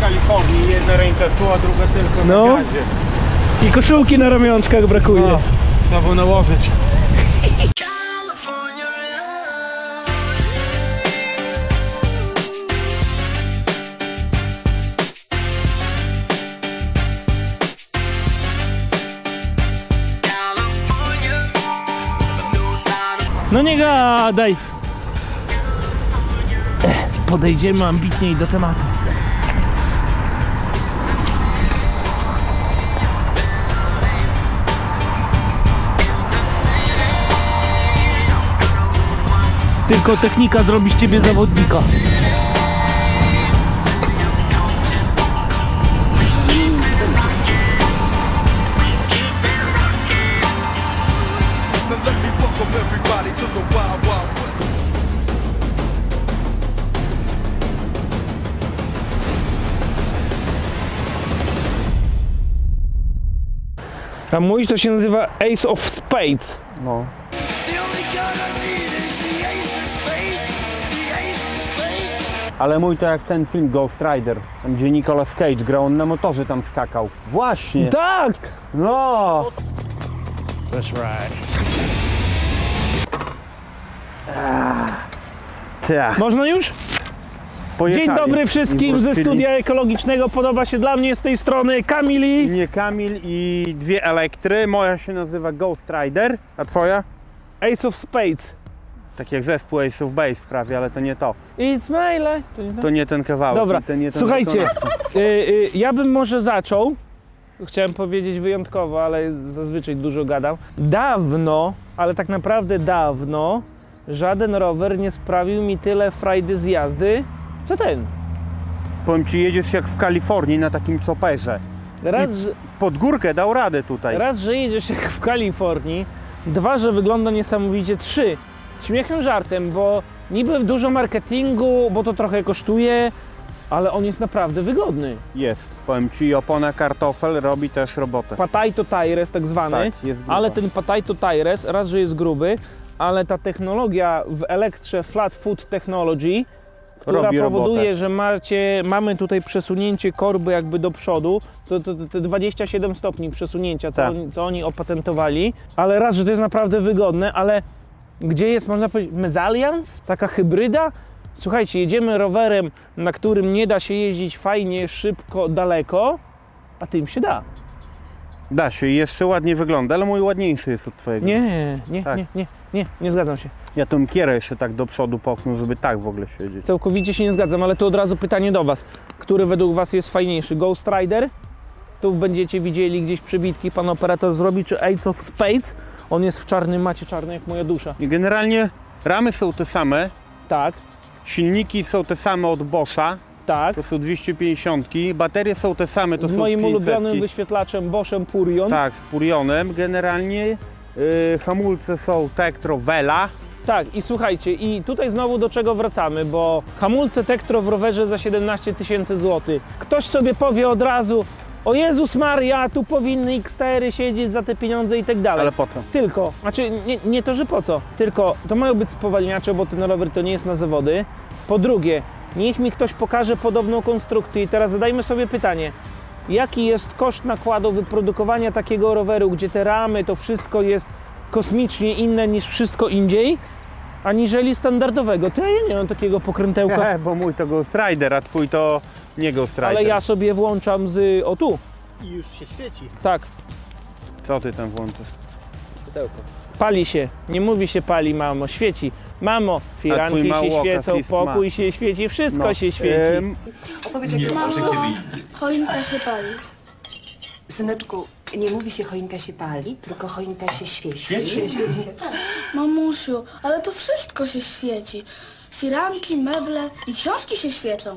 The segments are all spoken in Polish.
w Kalifornii, jedna ręka tu, a druga tylko na gazie. I koszulki na ramionczkach brakuje. No, trzeba było nałożyć. No nie gadaj! Podejdziemy ambitniej do tematu. Tylko technika zrobi z ciebie zawodnika. A mój to się nazywa Ace of Spades. No. Ale mój to jak ten film Ghost Rider, tam gdzie Nicolas Cage grał, on na motorze tam skakał. Właśnie! Tak! No! Let's ride. Można już? Pojechali. Dzień dobry wszystkim ze wrócili. studia ekologicznego. Podoba się dla mnie z tej strony Kamil i... Nie, Kamil i dwie elektry. Moja się nazywa Ghost Rider, a twoja? Ace of Spades. Tak jak zespół Ace of Base prawie, ale to nie to. It's my life. To nie to? To nie ten kawałek. Dobra, to nie ten słuchajcie, wykonawca. ja bym może zaczął. Chciałem powiedzieć wyjątkowo, ale zazwyczaj dużo gadam. Dawno, ale tak naprawdę dawno, żaden rower nie sprawił mi tyle frajdy z jazdy, co ten. Powiem ci, jedziesz jak w Kalifornii na takim choperze. Pod górkę dał radę tutaj. Raz, że jedziesz jak w Kalifornii, dwa, że wygląda niesamowicie, trzy, śmiechem żartem, bo niby dużo marketingu, bo to trochę kosztuje, ale on jest naprawdę wygodny. Jest, powiem ci, opona kartofel robi też robotę. Potato Tires tak zwany, Tak, jest gruba. ale ten Potato Tires, raz, że jest gruby, ale ta technologia w elektrze Flat Foot Technology, która Robi powoduje, robotę. że mamy tutaj przesunięcie korby jakby do przodu, to 27 stopni przesunięcia, Tak. co oni opatentowali, ale raz, że to jest naprawdę wygodne, ale gdzie jest, można powiedzieć, mezalians? Taka hybryda? Słuchajcie, jedziemy rowerem, na którym nie da się jeździć fajnie, szybko, daleko, a tym się da. Da się i jeszcze ładnie wygląda, ale mój ładniejszy jest od twojego. Tak. Nie zgadzam się. Ja tą kierę jeszcze tak do przodu popchnął, żeby tak w ogóle siedzieć. Całkowicie się nie zgadzam, ale to od razu pytanie do Was. Który według Was jest fajniejszy? Ghost Rider? Tu będziecie widzieli gdzieś przebitki, pan operator zrobi, czy Ace of Spades? On jest w czarnym macie, czarny jak moja dusza. I generalnie ramy są te same, Tak, silniki są te same od Boscha, tak. to są 250, baterie są te same, to Z są moim 500. ulubionym wyświetlaczem Boschem Purion. Tak, z Purionem generalnie. Hamulce są Tektro Vela. Tak, i słuchajcie, i tutaj znowu do czego wracamy, bo hamulce Tektro w rowerze za 17 000 złotych. Ktoś sobie powie od razu, o Jezus Maria, tu powinny X4 siedzieć za te pieniądze i tak dalej. Ale po co? Tylko, znaczy nie to, że po co, tylko to mają być spowalniacze, bo ten rower to nie jest na zawody. Po drugie, niech mi ktoś pokaże podobną konstrukcję i teraz zadajmy sobie pytanie, jaki jest koszt nakładu wyprodukowania takiego roweru, gdzie te ramy, to wszystko jest kosmicznie inne niż wszystko indziej, aniżeli standardowego. To ja nie mam takiego pokrętełka. Bo mój to Ghost Rider, a twój to nie Ghost Rider. Ale ja sobie włączam z... o tu. I już się świeci. Tak, Co ty tam włączysz? Pudełko. pali się. Nie mówi się pali, mamo, świeci. Mamo, firanki twój się mało świecą, okazji pokój ma. się świeci, wszystko No. się świeci. Choinka się pali. Syneczku, nie mówi się choinka się pali, tylko choinka się świeci. Mamusiu, ale to wszystko się świeci. Firanki, meble i książki się świecą.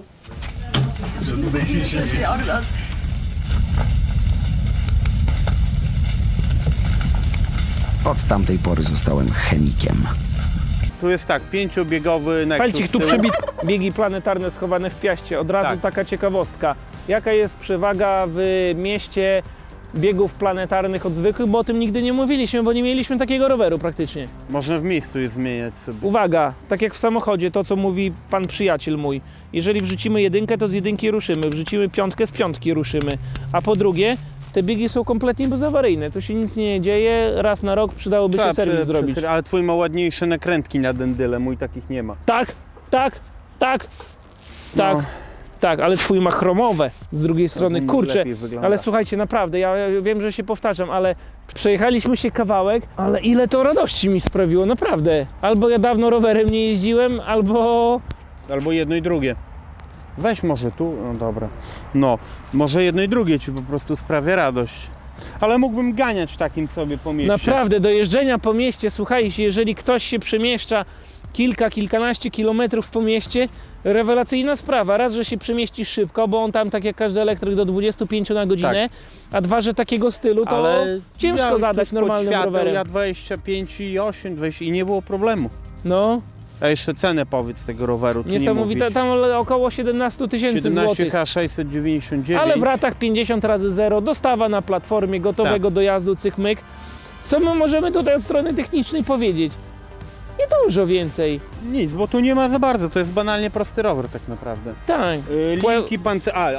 Od tamtej pory zostałem chemikiem. Tu jest tak, 5-biegowy Nexus. Felcik, tu z tyłu. przybit biegi planetarne schowane w piaście. Od razu Tak. taka ciekawostka. Jaka jest przewaga w mieście biegów planetarnych od zwykłych, bo o tym nigdy nie mówiliśmy, bo nie mieliśmy takiego roweru praktycznie. Można w miejscu je zmieniać sobie. Uwaga, tak jak w samochodzie, to co mówi pan przyjaciel mój. Jeżeli wrzucimy jedynkę, to z jedynki ruszymy, wrzucimy piątkę, z piątki ruszymy. A po drugie, te biegi są kompletnie bezawaryjne, tu się nic nie dzieje, raz na rok przydałoby się serwis zrobić. Ale twój ma ładniejsze nakrętki na dendyle, mój takich nie ma. Tak, tak, tak, tak. No. Tak, ale twój ma chromowe z drugiej strony, To kurczę, lepiej wygląda. ale słuchajcie, naprawdę, ja wiem, że się powtarzam, ale przejechaliśmy się kawałek, ale ile to radości mi sprawiło, naprawdę. Albo ja dawno rowerem nie jeździłem, albo... Albo jedno i drugie. Weź może tu, no dobra. No, może jedno i drugie ci po prostu sprawia radość. Ale mógłbym ganiać takim sobie po mieście. Naprawdę, do jeżdżenia po mieście, słuchajcie, jeżeli ktoś się przemieszcza kilkanaście kilometrów po mieście, rewelacyjna sprawa. Raz, że się przemieścisz szybko, bo on tam, tak jak każdy elektryk, do 25 na godzinę, a dwa, że takiego stylu to Ale ciężko ja zadać normalnym rowerem. Ja 25,8, 20 i nie było problemu. No, A jeszcze cenę powiedz tego roweru. tu niesamowite, nie tam około 17 tysięcy złotych. 17 699. Ale w ratach 50 razy 0, dostawa na platformie, gotowego dojazdu, cyk myk. Co my możemy tutaj od strony technicznej powiedzieć? Nie dużo więcej. Nic, bo tu nie ma za bardzo, to jest banalnie prosty rower tak naprawdę. Tak. Linki pancerze,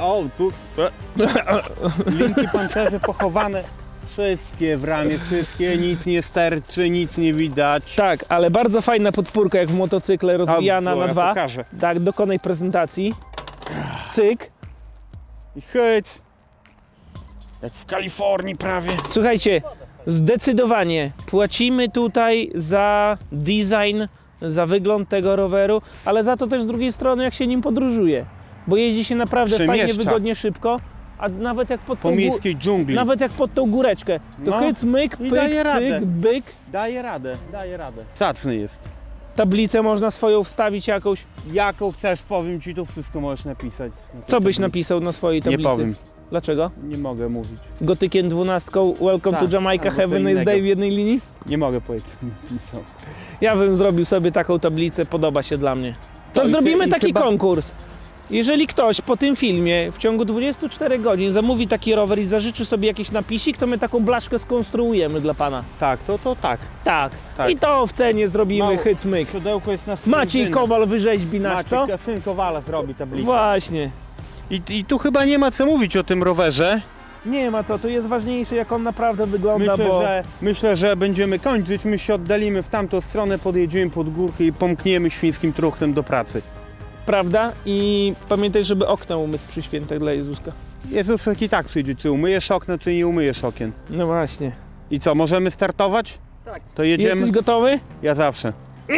linki pancerze pochowane, wszystkie w ramie, wszystkie, nic nie sterczy, nic nie widać. Tak, ale bardzo fajna podpórka jak w motocykle, rozwijana to na ja dwa. pokażę. Tak, dokonaj prezentacji. Cyk. I hyc. Jak w Kalifornii prawie. Słuchajcie, zdecydowanie płacimy tutaj za design, za wygląd tego roweru, ale za to też z drugiej strony jak się nim podróżuje. Bo jeździ się naprawdę fajnie, Przemieszcza. wygodnie, szybko, a nawet jak pod Po miejskiej dżungli. nawet jak pod tą góreczkę, to No. hyc, myk, I pyk, daje radę. cyk, byk. Daje radę, daje radę. Zacny jest. Tablicę można swoją wstawić jakąś. Jaką chcesz, powiem ci, tu wszystko możesz napisać. Co byś napisał na swojej tablicy? Nie powiem, Dlaczego? nie mogę mówić. Gotykiem 12, welcome Tak, to Jamaica, albo co have a nice innego. day w jednej linii? Nie mogę powiedzieć, napisał. Ja bym zrobił sobie taką tablicę, podoba się dla mnie. To Tak, zrobimy i taki chyba- konkurs. Jeżeli ktoś po tym filmie w ciągu 24 godzin zamówi taki rower i zażyczy sobie jakiś napisik, to my taką blaszkę skonstruujemy dla pana. Tak, to tak. Tak. Tak. I to w cenie zrobimy Mało- hyc myk. Siodełko jest na Maciej sprężyny. Kowal wyrzeźbi nasz, co? Maciek, syn Kowala zrobi tablicę. Właśnie. I tu chyba nie ma co mówić o tym rowerze. Nie ma co, tu jest ważniejsze jak on naprawdę wygląda, bo... Myślę, że będziemy kończyć. My się oddalimy w tamtą stronę, podjedziemy pod górkę i pomkniemy świńskim truchtem do pracy. Prawda? I pamiętaj, żeby okna umyć przy świętach dla Jezuska. Jezusek i tak przyjdzie, czy umyjesz okno, czy nie umyjesz okien. No właśnie. I co, możemy startować? Tak. To jedziemy? Jesteś gotowy? Ja zawsze.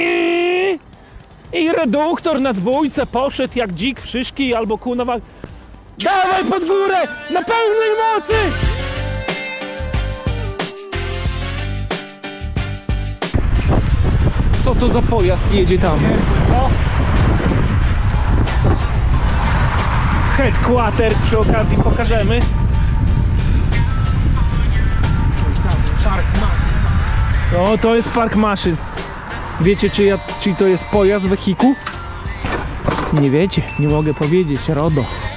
I reduktor na dwójce poszedł jak dzik w szyszki albo kunowa. Dawaj pod górę! Na pełnej mocy! Co to za pojazd jedzie tam? Headquarter przy okazji pokażemy. No to jest park maszyn. Wiecie czy to jest pojazd, wehikuł? Nie wiecie, nie mogę powiedzieć, RODO.